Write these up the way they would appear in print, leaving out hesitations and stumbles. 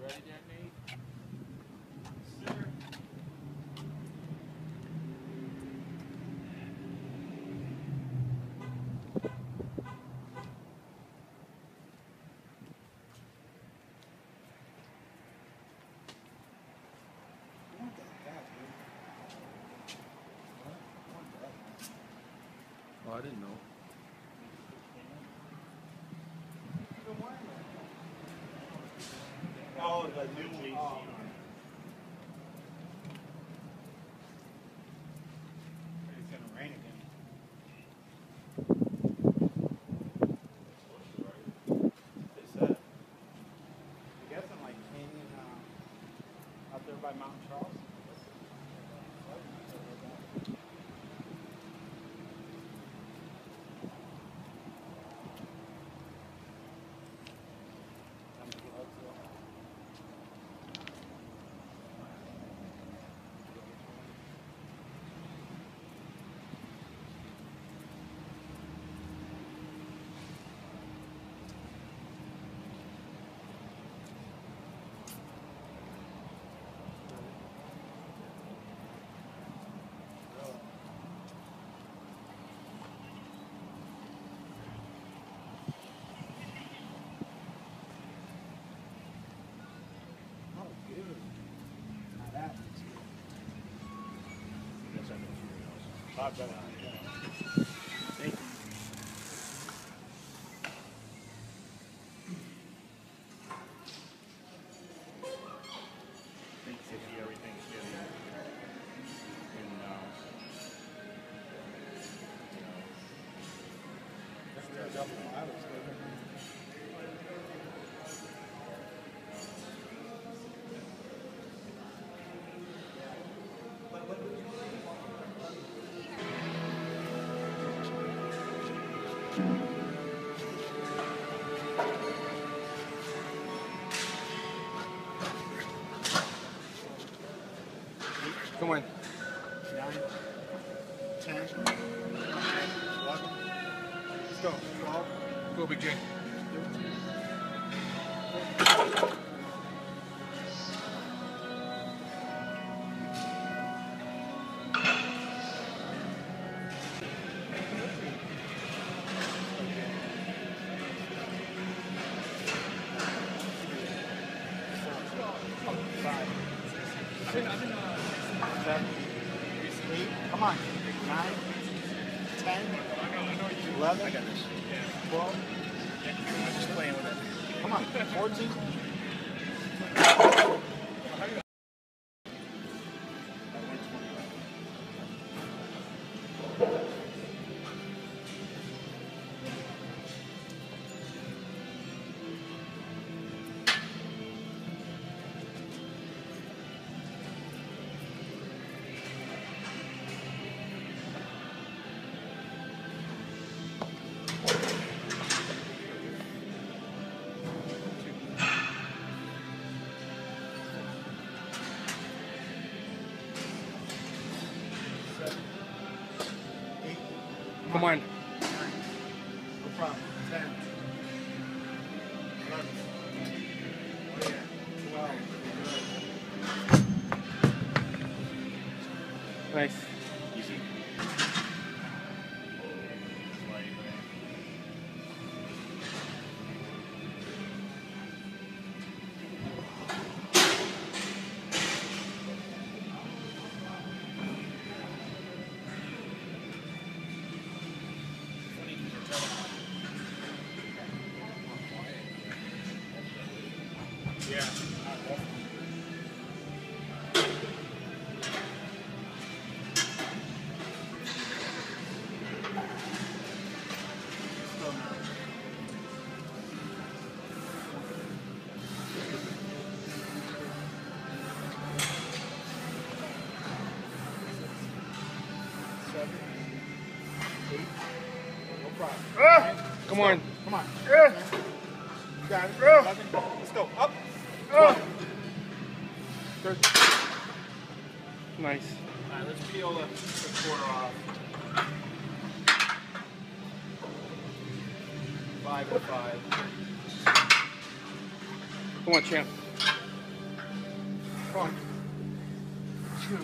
ready there, Nate? Oh, I didn't know. Oh, the new AC. It's gonna rain again. They said. You got some like canyon out there by Mountain Charles. Thank you. Everything's getting Come on. 9, 10, 11. Let's go. 12. Go, Big J. 7, 8, come on, 9, 10, 11, I got this. 12, I'm just playing with it. come on, 14. Come on. 9, no problem. 10, 11, 12. Nice. Easy. Yeah. No problem. Come on. Come on. You got it. 11. Let's go. Up. 12. 13. Nice. All right, let's peel the quarter off. 5 and 5. Come on, champ. 1, 2,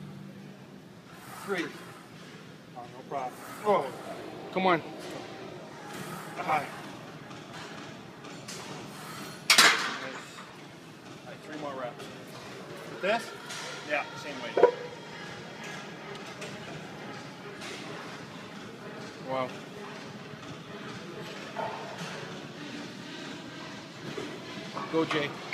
3. Oh, no problem. Oh, come on. Alright, 3 more reps. With this? Yeah, same weight. Wow. Go, Jay.